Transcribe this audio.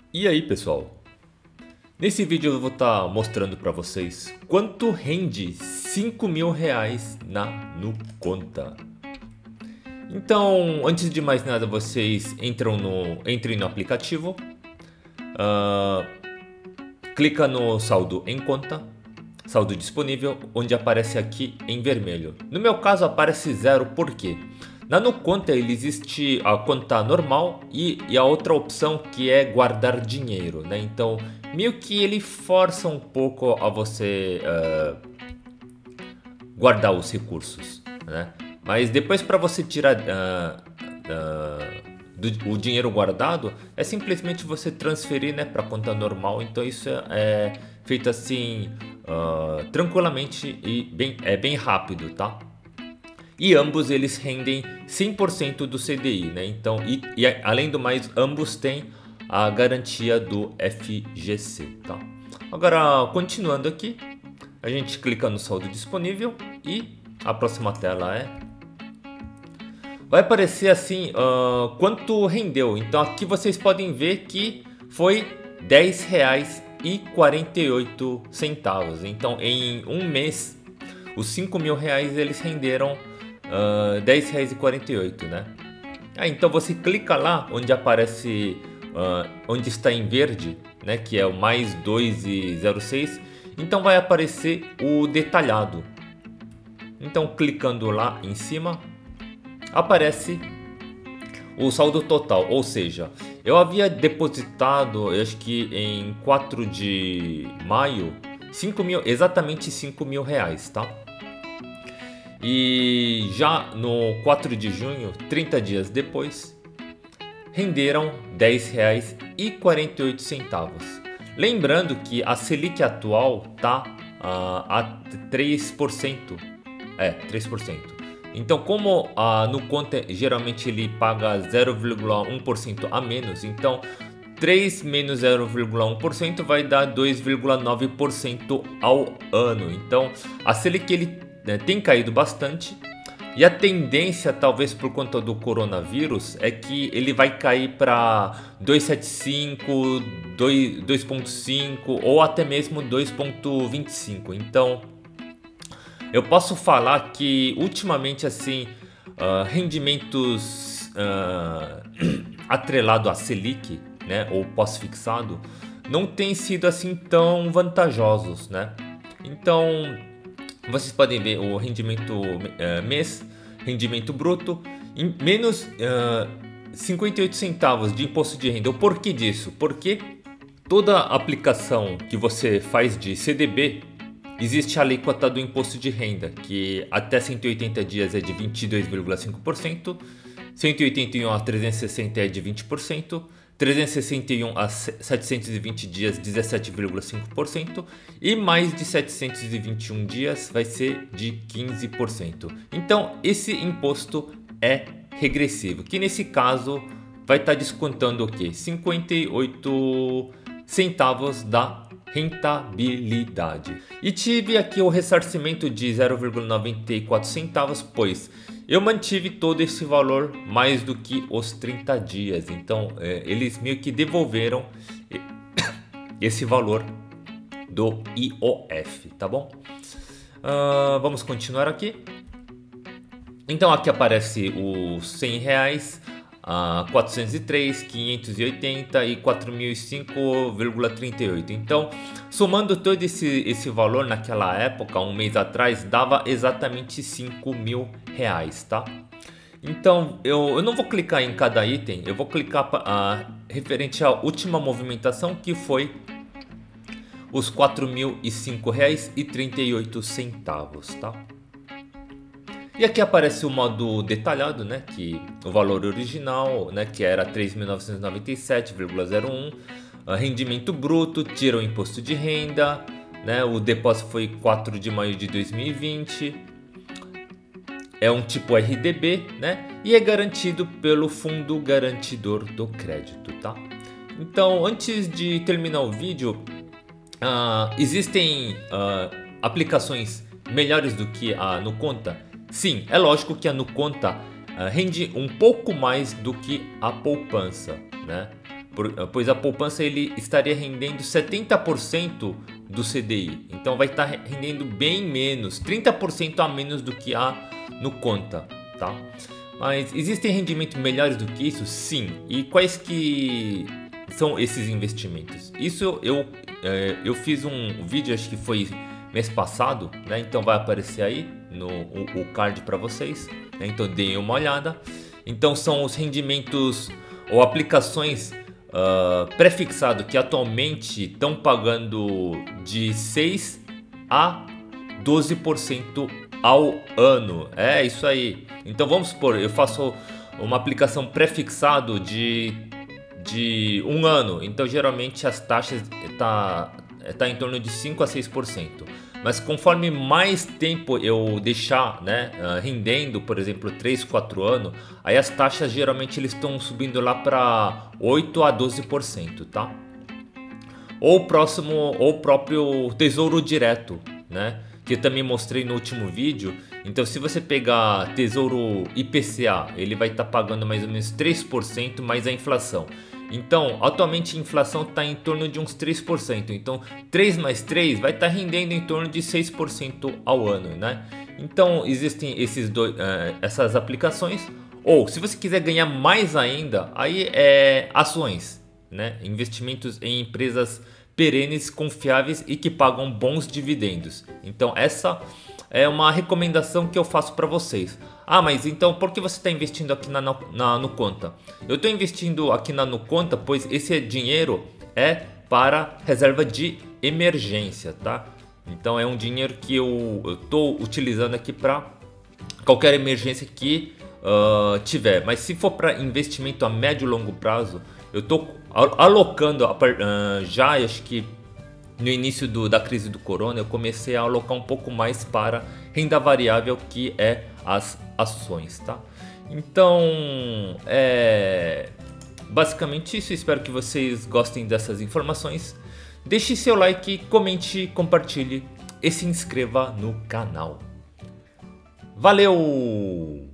E aí, pessoal? Nesse vídeo eu vou estar mostrando para vocês quanto rende R$ 5.000 na Nuconta. Então, antes de mais nada, vocês entrem no aplicativo, ah, clica no saldo em conta, saldo disponível, onde aparece aqui em vermelho. No meu caso aparece zero, por quê? Na Nuconta ele existe a conta normal e a outra opção que é guardar dinheiro, né? Então meio que ele força um pouco a você guardar os recursos, né? Mas depois para você tirar o dinheiro guardado é simplesmente você transferir, né, para conta normal. Então isso é feito assim tranquilamente e é bem rápido, tá? E ambos eles rendem 100% do CDI, né? Então, além do mais, ambos têm a garantia do FGC, tá? Agora, continuando aqui, a gente clica no saldo disponível e a próxima tela vai aparecer assim, quanto rendeu. Então aqui vocês podem ver que foi R$ 10,48. Então em um mês, os R$ 5.000 eles renderam R$ 10,48, né? Então você clica lá onde aparece, onde está em verde, né, que é o mais 2,06. Então vai aparecer o detalhado. Então clicando lá em cima, aparece o saldo total, ou seja, eu havia depositado, eu acho que em 4 de maio, exatamente R$ 5.000, tá? E já no 4 de junho, 30 dias depois, renderam R$ 10,48. Lembrando que a Selic atual está a 3%. 3%. Então, como no Conta geralmente ele paga 0,1% a menos, então 3 menos 0,1% vai dar 2,9% ao ano. Então, a Selic ele tem caído bastante e a tendência, talvez por conta do coronavírus, é que ele vai cair para 2,75, 2,5 ou até mesmo 2,25. Então eu posso falar que ultimamente assim, rendimentos atrelado a Selic, né, ou pós-fixado, não tem sido assim tão vantajosos, né? Então vocês podem ver o rendimento mês, rendimento bruto, em menos 58 centavos de imposto de renda. O porquê disso? Porque toda aplicação que você faz de CDB, existe a alíquota do imposto de renda, que até 180 dias é de 22,5%, 181 a 360 é de 20%, 361 a 720 dias 17,5% e mais de 721 dias vai ser de 15%. Então esse imposto é regressivo, que nesse caso vai estar descontando o que? 58 centavos da rentabilidade. E tive aqui o ressarcimento de 0,94 centavos, pois eu mantive todo esse valor mais do que os 30 dias. Então eles meio que devolveram esse valor do IOF, tá bom? Vamos continuar aqui. Então aqui aparece os R$ 100, 403, 580 e 4.005,38. Então, somando todo esse valor naquela época, um mês atrás, dava exatamente R$ 5.000, tá? Então, eu não vou clicar em cada item, eu vou clicar referente à última movimentação, que foi os R$ 4.005,38, tá? E aqui aparece o modo detalhado, né, que o valor original, né, que era 3.997,01, rendimento bruto, tira o imposto de renda, né, o depósito foi 4 de maio de 2020, é um tipo RDB, né, e é garantido pelo Fundo Garantidor do Crédito, tá? Então, antes de terminar o vídeo, existem aplicações melhores do que a Nuconta? Sim, é lógico que a Nuconta rende um pouco mais do que a poupança, né? pois a poupança ele estaria rendendo 70% do CDI. Então vai estar rendendo bem menos, 30% a menos do que há no conta, tá? Mas existem rendimentos melhores do que isso? Sim. E quais que são esses investimentos? Isso eu fiz um vídeo, acho que foi mês passado, né? Então vai aparecer aí o card para vocês, né? Então deem uma olhada. Então são os rendimentos ou aplicações pré-fixado que atualmente estão pagando de 6 a 12% ao ano. É isso aí. Então vamos supor, eu faço uma aplicação pré-fixado de 1 ano. Então geralmente as taxas tá em torno de 5 a 6%. Mas conforme mais tempo eu deixar, né, rendendo, por exemplo, 3, 4 anos, aí as taxas geralmente eles estão subindo lá para 8 a 12%, tá? Ou o próprio Tesouro Direto, né, que eu também mostrei no último vídeo. Então se você pegar Tesouro IPCA, ele vai estar pagando mais ou menos 3% mais a inflação. Então, atualmente a inflação está em torno de uns 3%. Então, 3 mais 3 vai estar rendendo em torno de 6% ao ano, né? Então, existem essas aplicações. Ou, se você quiser ganhar mais ainda, aí é ações, né? Investimentos em empresas perenes, confiáveis e que pagam bons dividendos. Então, essa é uma recomendação que eu faço para vocês. Ah, mas então por que você está investindo aqui na Nuconta? Eu estou investindo aqui na Nuconta, pois esse dinheiro é para reserva de emergência, tá? Então é um dinheiro que eu estou utilizando aqui para qualquer emergência que tiver. Mas se for para investimento a médio e longo prazo, eu estou alocando já, acho que no início da crise do corona, eu comecei a alocar um pouco mais para renda variável, que é as ações, tá? Então, basicamente isso. Espero que vocês gostem dessas informações. Deixe seu like, comente, compartilhe e se inscreva no canal. Valeu!